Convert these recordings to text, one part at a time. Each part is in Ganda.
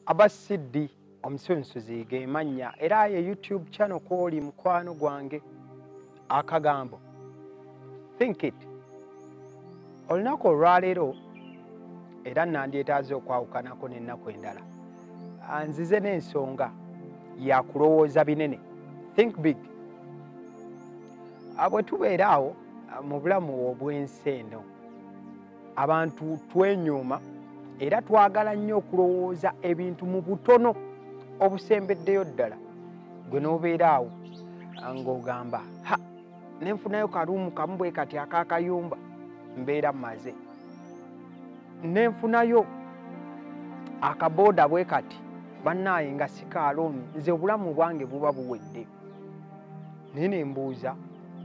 Abasidi OMUSUNSUZI ge mannya era ye YouTube channel koli mukwano gwange Akagambo. Think it. Olunaku olwaleero era nandyetaaze okwawukanako n'ennaku endala. Nzize n'ensonga ya kulowooza binene. Think big. Bwe tubeera awo mu bulamu obw'ensi eno abantu twenyuuma era twagala nnyo okulowooza ebintu mu butono obusembeddeyo ddala. Gwe n'obeera awo ng'ogamba nenfunayo kaluumu kamu bwe kati ak'akayumba mbeera mmaze, nenfunayo akabooda bwe kati bannaaye nga si kaaloomi, nze obulamu bwange buba buwedde. Naye ne mbuuza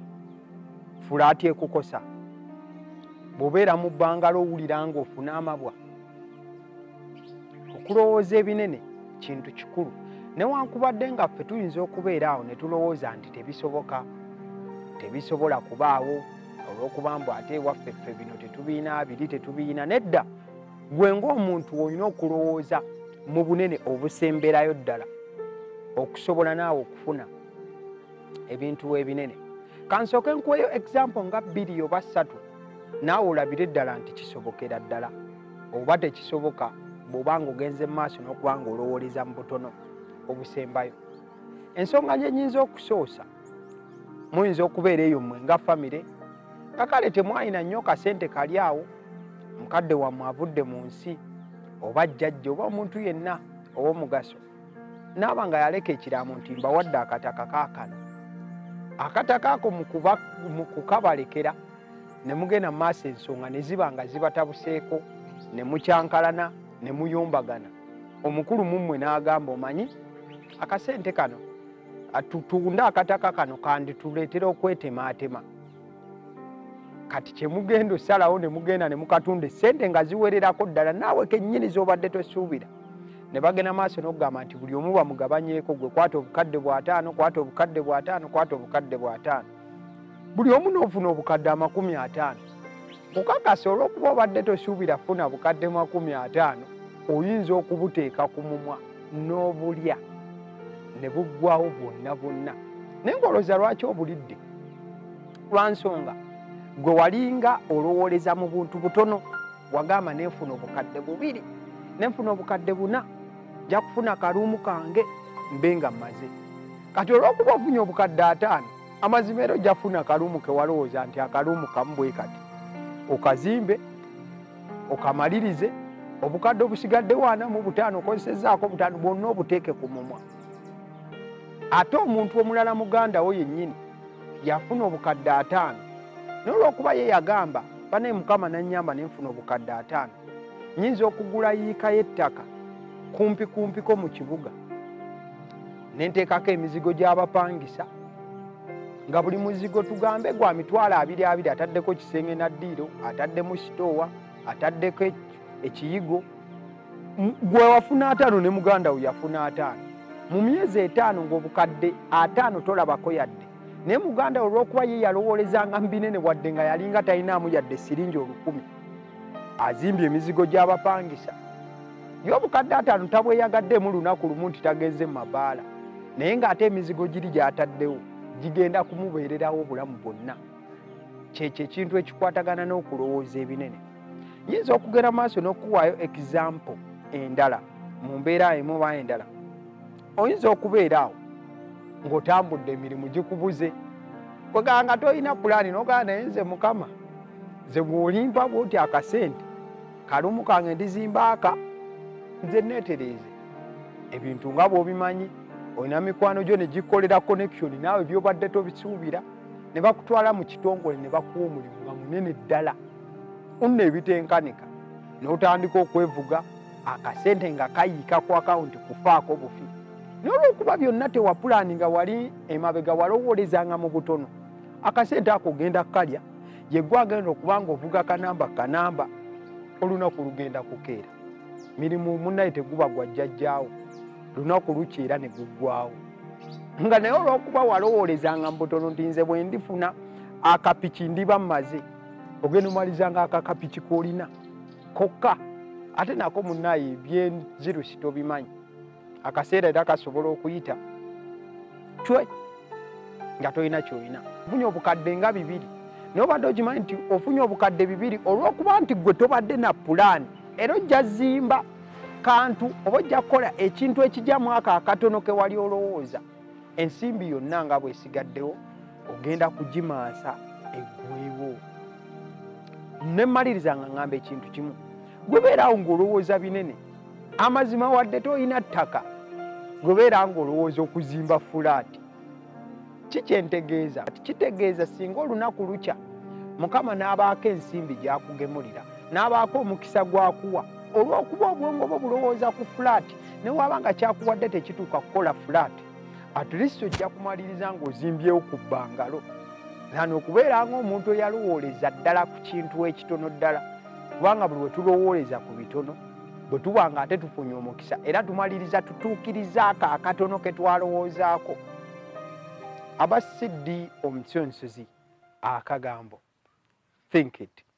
fulaati ekukosa bw'obeera mu bbanga lowulira ng'ofuna amabwa. Okulowooza ebinene kintu kikulu, newankubadde nga ffe tuyinza okubeera awo ne tulowooza nti tebisoboka, tebisobola kubaawo olw'okuba mbu ate ewaffe ffe bino tetubiina, biri tetubiina. Nedda, gwe ng'omuntu olina okulowooza mu bunene obusemberayo ddala okusobola naawe okufuna ebintu ebinene. Kansooke nkuweyo example nga 2 oba 3 naawe olabire ddala nti kisobokera ddala, oba tekisoboka bw'obanga ogenze mu maaso n'okuba ng'olowooleza mu butono obusembayo. Ensonga gye nnyinza okusoosa, muyinza okubeera eyo mmwe nga famire kakale temwalina nnyo kasente kali awo, mukadde wammwe avudde mu nsi oba jjajja oba omuntu yenna ow'omugaso naaba nga yaleka ekiraamo nti mbawadde akataka kaakano. Akataka ako mu kukabalekera ne mugenda mu maaso ensonga ne ziba nga zibatabuseeko, ne mukyankalana ne muyombagana. Omukulu mu mmwe n'agamba omanyi akasente kano atutunda akataka kano kandi tuleetera okwetemaatema. Kati kye mugenda osalawo ne mugenda ne mukatunda essente nga ziwererako ddala naawe kennyini z'obadde tosuubira. Ne bagenda maaso n'okugamba nti buli omu bamugabanyeeko, gwe kwata obukadde bw'50, kwata obukadde bw'50, kwata obukadde bw'50. Buli omu n'ofuna obukadde 50. Kukakasa olw'okuba obadde tosuubira funa bukadde 50, oyinza okubuteeka ku mumwa n'obulya ne buggwawo bwonna bwonna. Naye ng'olowooza lwaki obulidde? Lwa nsonga gwe walinga olowooleza mu buntu butono, wagamba nenfuna obukadde 2, nenfuna obukadde 4, nja kufuna kaluumu kange mbe nga mmaze. Kati olw'okuba ofunye obukadde 5, amazima era ojja kufuna kaluumu ke walowooza nti akaluumu kamu bwe kati. Okazimbe, okamalirize, obukadde obusigadde 45 okozesezzaako 5 bwonna obuteeke ku mumwa. Ate omuntu omulala muganda wo yennyini yafuna obukadde 5, n'olw'okuba ye yagamba banaye Mukama nannyamba nenfuna obukadde 5, nnyinza okugula yiika y'ettaka kumpiko mu kibuga nenteekako emizigo gy'abapangisa nga buli muzigo tugambe gwa mitwalo 20, ataddeko kisenge na ddiiro, ataddemu sitoowa, ataddeko ekiyigo. Gwe wafuna 5 ne muganda we yafuna 5. Mu myezi 5 ng'obukadde 5 tolabako yadde. Naye muganda olw'okuba ye yalowoolezanga mu binene wadde nga yalinga talinaamu yadde siringi 1000. Azimbye emizigo gy'abapangisa. Ye obukadde 5 tabweyagaddeemu lunaku lumu nti tagenze mu mabaala. Naye ng'ate emizigo giri gy'ataddewo gigenda kumubeererawo obulamu bwonna. Kyekyo ekintu ekikwatagana n'okulowooza ebinene. Yinza okugenda maaso n'okuwaayo example endala mu mbeera emu oba endala. Oyinza okubeera awo ng'otambudde emirimu gikubuze, kweganga toyina pulaani n'ogamba naye nze Mukama nze bw'olimpa bw'oti akasente kaluumu kange ndizimba aka nze neetereeze. Ebintu nga bw'obimanyi, olina mikwano gyo ne gikolera connection naawe by'obadde tobisuubira, ne bakutwala mu kitongole ne bakuwa omulimu nga munene ddala, unna ebitenkanika n'otandika okwevuga, akasente nga kayiika ku akawunti kufaako bufi. N'olw'okuba byonna tewapulaani nga wali emabega walowoolezanga mu butono, akasente ako genda kalya, ye gwe agenda okuba ng'ovuga kanamba, olunaku lugenda kukeera. Mirimu munnaye teguba gwa jjajjaawo, lunaku lukyera ne guggwaawo. Nga naye olw'okuba walowoolezanga mu butono nti nze bwe ndifuna akapiki ndiba mmaze, ogenda omalizanga akakapiki k'olina kokka ate nako munnaye ebyenzirusi tobimanyi akaseera era kasobola okuyita cwe nga tolina kyolina ofunye obukadde nga 2 naye obadde okimanyi nti ofunye obukadde 2 olw'okuba nti gwe tobadde na pulaani era ojja zimba kantu oba ojja kukola ekintu ekijjamu ako akatono ke wali olowooza ensimbi yonna nga bwesigaddewo ogenda kugimansa eggwewo. Ne mmaliriza nga ngamba ekintu kimu gwe beeraawo ng'olowooza binene amazima wadde toyina ttaka gwe beera ng'olowooza okuzimba fulaati. Kikyentegeeza kitegeeza singa olunaku lukya Mukama n'abaako ensimbi gy'akugemulira n'abaako omukisa gwakuwa olw'okuba obwongo bwo bulowooza ku fulaati ne waba nga kyakuwadde tekituuka kukola fulaati at least ojja kumaliriza ng'ozimbyewo ku bbangalo nano okubeera ng'omuntu eyalowooleza ddala ku kintu ekitono ddala kubanga buli we tulowooleza ku bitono bwe tuba nga ate tufunye omukisa era tumaliriza tutuukirizaako akatono ke twalowoozaako. Abasiddi omusunsuzi Akagambo. Think it.